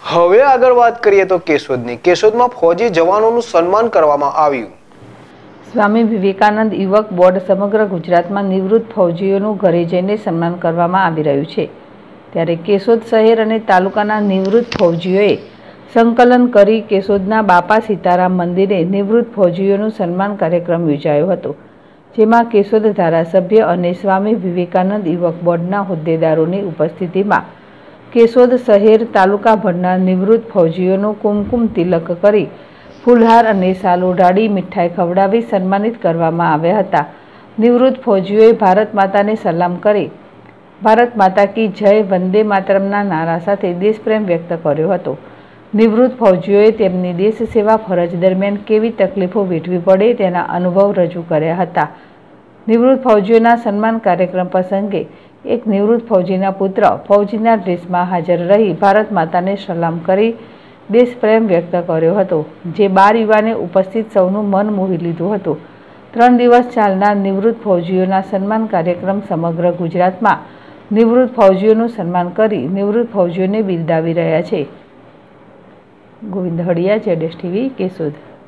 હવે આગળ વાત કરીએ તો કેશોદમાં ફૌજી જવાનોનું સન્માન કરવામાં આવ્યું। સ્વામી વિવેકાનંદ યુવક બોર્ડ સમગ્ર ગુજરાતમાં નિવૃત્ત ફૌજીઓનું ઘરે જઈને સન્માન કરવામાં આવી રહ્યું છે। ત્યારે કેશોદ શહેર અને તાલુકાના નિવૃત્ત ફૌજીઓએ સંકલન કરી કેશોદના બાપા સીતારામ મંદિરે નિવૃત્ત ફૌજીઓનું સન્માન કાર્યક્રમ યોજાયો હતો, જેમાં કેશોદ ધારાસભ્ય અને સ્વામી વિવેકાનંદ યુવક બોર્ડના હોદ્દેદારોની ઉપસ્થિતિમાં કેશોદ શહેર તાલુકાભરના નિવૃત્ત ફૌજીઓનું કુમકુમ તિલક કરી ફૂલહાર અને શાલ ઓઢાડી મીઠાઈ ખવડાવી સન્માનિત કરવામાં આવ્યા હતા। નિવૃત્ત ફૌજીઓએ ભારત માતાને સલામ કરી ભારત માતા કી જય, વંદે માતરમના નારા સાથે દેશપ્રેમ વ્યક્ત કર્યો હતો। નિવૃત્ત ફૌજીઓએ તેમની દેશ સેવા ફરજ દરમિયાન કેવી તકલીફો વેઠવી પડે તેના અનુભવ રજૂ કર્યા હતા। નિવૃત્ત ફૌજીઓના સન્માન કાર્યક્રમ પ્રસંગે એક નિવૃત્ત ફૌજીના પુત્ર ફૌજીના ડ્રેસમાં હાજર રહી ભારત માતાને સલામ કરી દેશપ્રેમ વ્યક્ત કર્યો હતો, જે 12 યુવાને ઉપસ્થિત સૌનું મન મોહી લીધું હતું। 3 દિવસ ચાલનાર નિવૃત્ત ફૌજીઓના સન્માન કાર્યક્રમ સમગ્ર ગુજરાતમાં નિવૃત્ત ફૌજીઓનું સન્માન કરી નિવૃત્ત ફૌજીઓને બિરદાવી રહ્યા છે। ગોવિંદ હળિયા, ZSTV, કેશોદ।